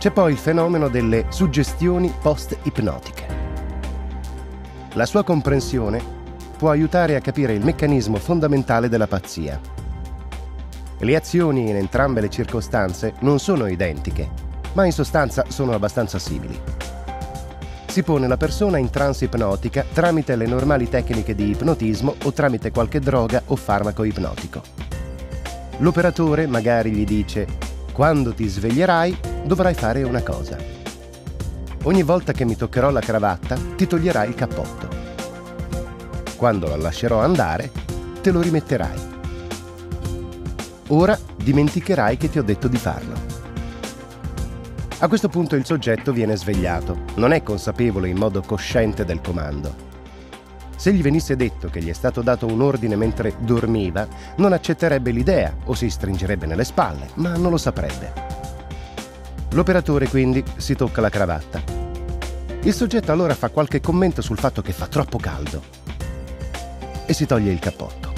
C'è poi il fenomeno delle suggestioni post-ipnotiche. La sua comprensione può aiutare a capire il meccanismo fondamentale della pazzia. Le azioni in entrambe le circostanze non sono identiche, ma in sostanza sono abbastanza simili. Si pone la persona in trance ipnotica tramite le normali tecniche di ipnotismo o tramite qualche droga o farmaco ipnotico. L'operatore magari gli dice: quando ti sveglierai dovrai fare una cosa. Ogni volta che mi toccherò la cravatta ti toglierai il cappotto. Quando la lascerò andare te lo rimetterai. Ora dimenticherai che ti ho detto di farlo. A questo punto il soggetto viene svegliato, non è consapevole in modo cosciente del comando. Se gli venisse detto che gli è stato dato un ordine mentre dormiva, non accetterebbe l'idea o si stringerebbe nelle spalle, ma non lo saprebbe. L'operatore quindi si tocca la cravatta. Il soggetto allora fa qualche commento sul fatto che fa troppo caldo e si toglie il cappotto.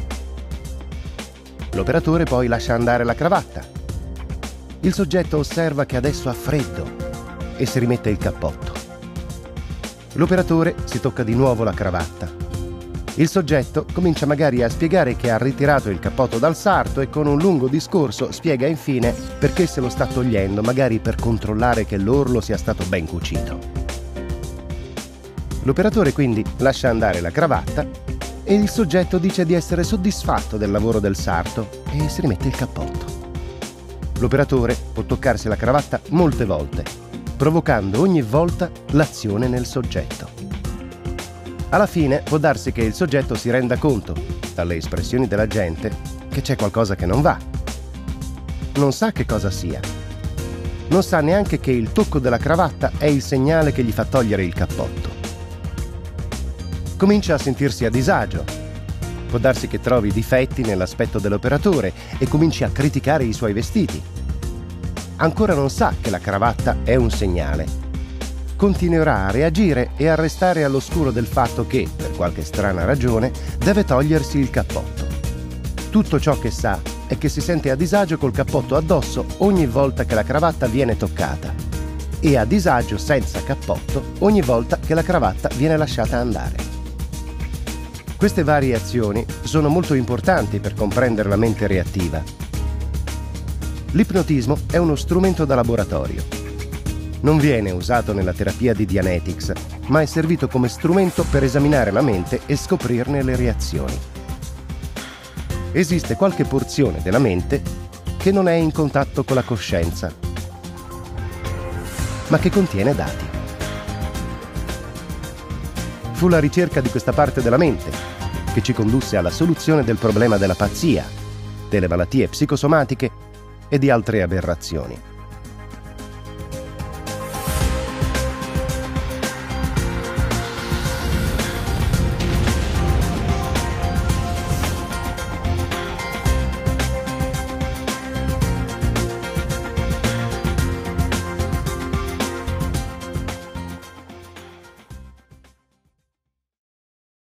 L'operatore poi lascia andare la cravatta. Il soggetto osserva che adesso ha freddo e si rimette il cappotto. L'operatore si tocca di nuovo la cravatta. Il soggetto comincia magari a spiegare che ha ritirato il cappotto dal sarto e con un lungo discorso spiega infine perché se lo sta togliendo, magari per controllare che l'orlo sia stato ben cucito. L'operatore quindi lascia andare la cravatta e il soggetto dice di essere soddisfatto del lavoro del sarto e si rimette il cappotto. L'operatore può toccarsi la cravatta molte volte, provocando ogni volta l'azione nel soggetto. Alla fine può darsi che il soggetto si renda conto, dalle espressioni della gente, che c'è qualcosa che non va. Non sa che cosa sia. Non sa neanche che il tocco della cravatta è il segnale che gli fa togliere il cappotto. Comincia a sentirsi a disagio. Può darsi che trovi difetti nell'aspetto dell'operatore e cominci a criticare i suoi vestiti. Ancora non sa che la cravatta è un segnale. Continuerà a reagire e a restare all'oscuro del fatto che, per qualche strana ragione, deve togliersi il cappotto. Tutto ciò che sa è che si sente a disagio col cappotto addosso ogni volta che la cravatta viene toccata e a disagio senza cappotto ogni volta che la cravatta viene lasciata andare. Queste varie azioni sono molto importanti per comprendere la mente reattiva. L'ipnotismo è uno strumento da laboratorio. Non viene usato nella terapia di Dianetics, ma è servito come strumento per esaminare la mente e scoprirne le reazioni. Esiste qualche porzione della mente che non è in contatto con la coscienza, ma che contiene dati. Fu la ricerca di questa parte della mente che ci condusse alla soluzione del problema della pazzia, delle malattie psicosomatiche e di altre aberrazioni.